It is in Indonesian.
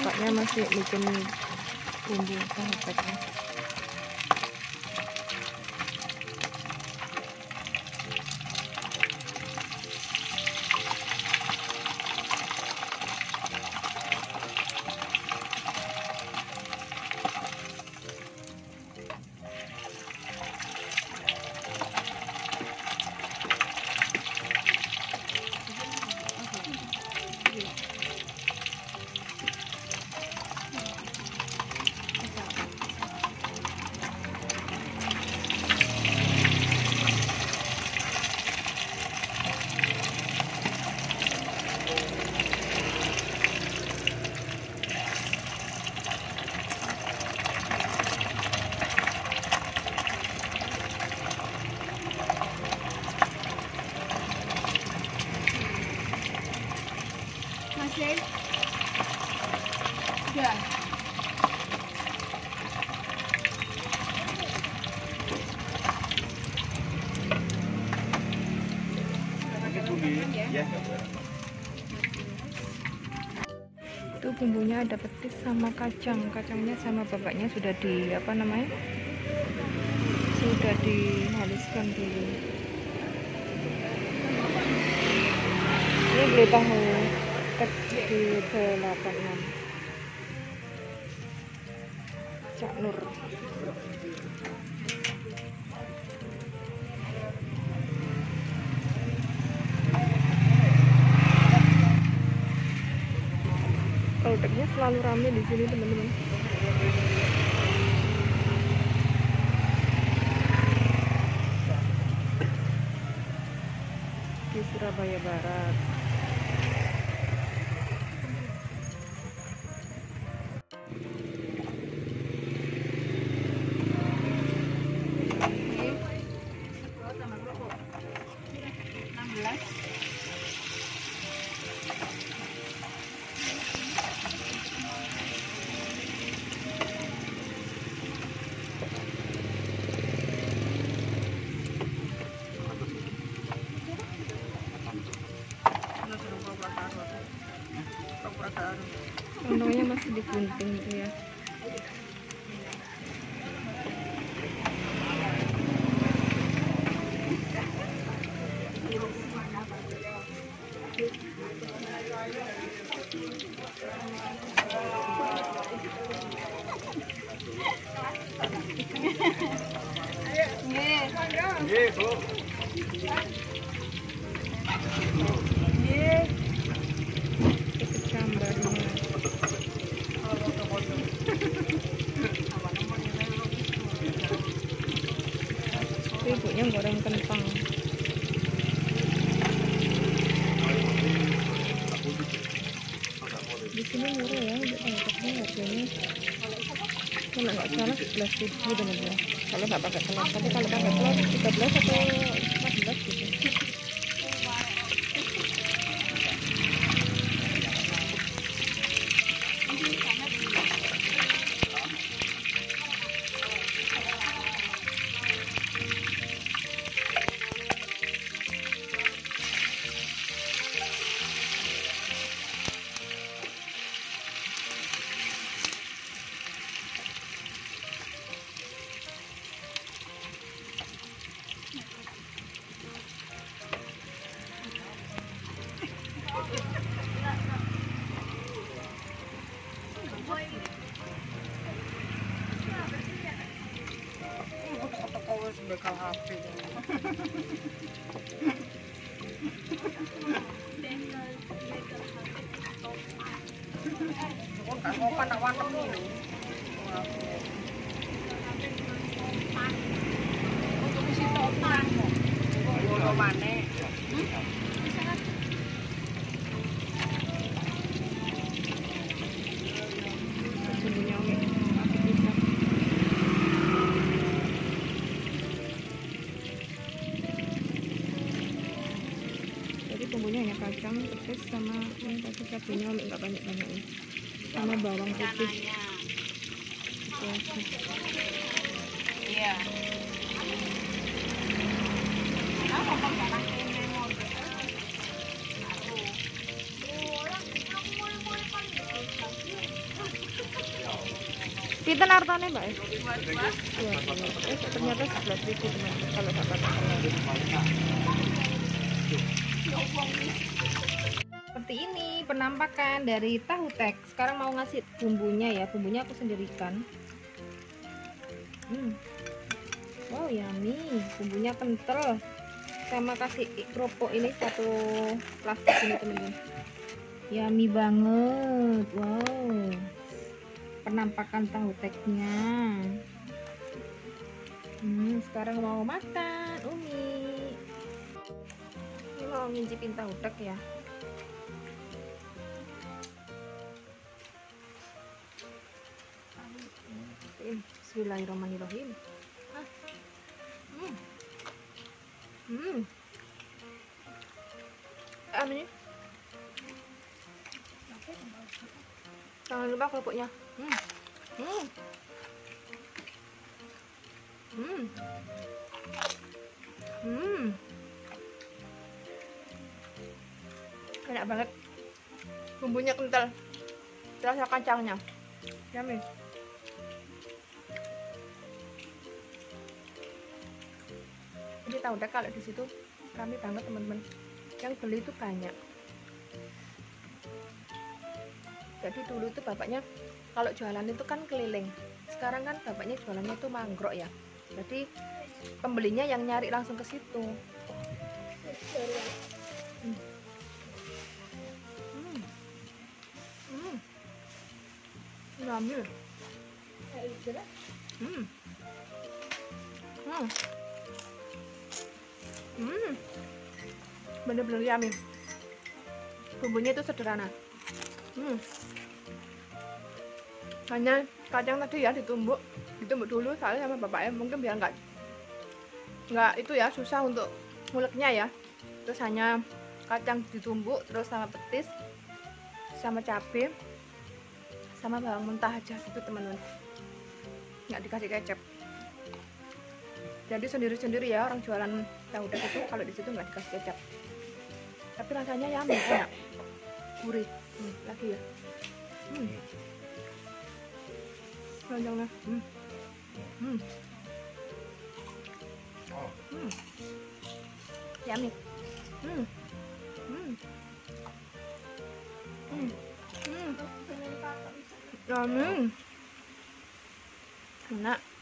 bapaknya masih bikin bumbu sahabatnya. Masih? Udah. Itu bumbunya ada petis sama kacang. Kacangnya sama bapaknya sudah di apa namanya? Sudah dihaluskan dulu. Ini beli tahu di 86 Cak Nur. Produknya selalu ramai di sini teman-teman. Di Surabaya Barat. Contohnya masih digunting gitu ya. Ibunya goreng kentang. Di sini murah ya, untuk tangkapnya harganya kalau nggak salah 11.000 teman-teman. Kalau nggak pakai telur, tapi kalau pakai telur 13 atau 14 gitu. Bekal HP. Kan opan nak wanem nih. Untuk isi topan. Kalau mana? Bumbunya hanya kacang, petis sama ini tadi cabenya nggak banyak-banyak ya. Sama bawang putih. Iya. Pinten artane, Mbak? Dua-dua. Ternyata 11.000 teman-teman kalau tak pakai telur. Seperti ini penampakan dari tahu tek. Sekarang mau ngasih bumbunya ya. Bumbunya aku sendirikan. Wow, yummy. Bumbunya kental. Sama kasih kerupuk ini satu plastik ini teman-teman. Yummy banget. Wow. Penampakan tahu teknya. Sekarang mau makan Umi. Ini mau ngincipin tahu tek ya. Bismillahirrahmanirrahim. Ini jangan lupa kerupuknya. Enak banget. Bumbunya kental. Rasa kacangnya. Yummy. Ini tahu deh kalau di situ rame banget teman-teman. Yang beli itu banyak. Jadi dulu itu bapaknya kalau jualan itu kan keliling. Sekarang kan bapaknya jualannya itu manggrok ya. Jadi pembelinya yang nyari langsung ke situ. Ngambil. Bener-bener yummy. Bumbunya itu sederhana. Hanya kacang tadi ya ditumbuk dulu soalnya sama bapaknya, mungkin biar nggak itu ya, susah untuk nguleknya ya. Terus hanya kacang ditumbuk terus sama petis sama cabai sama bawang mentah aja gitu teman-teman, nggak dikasih kecap. Jadi sendiri-sendiri ya orang jualan tahu tek itu, kalau di situ nggak dikasih kecap. Tapi rasanya yummy, enak, gurih. Lagi ya. Keranjangnya. Yummy. Yummy. Enak.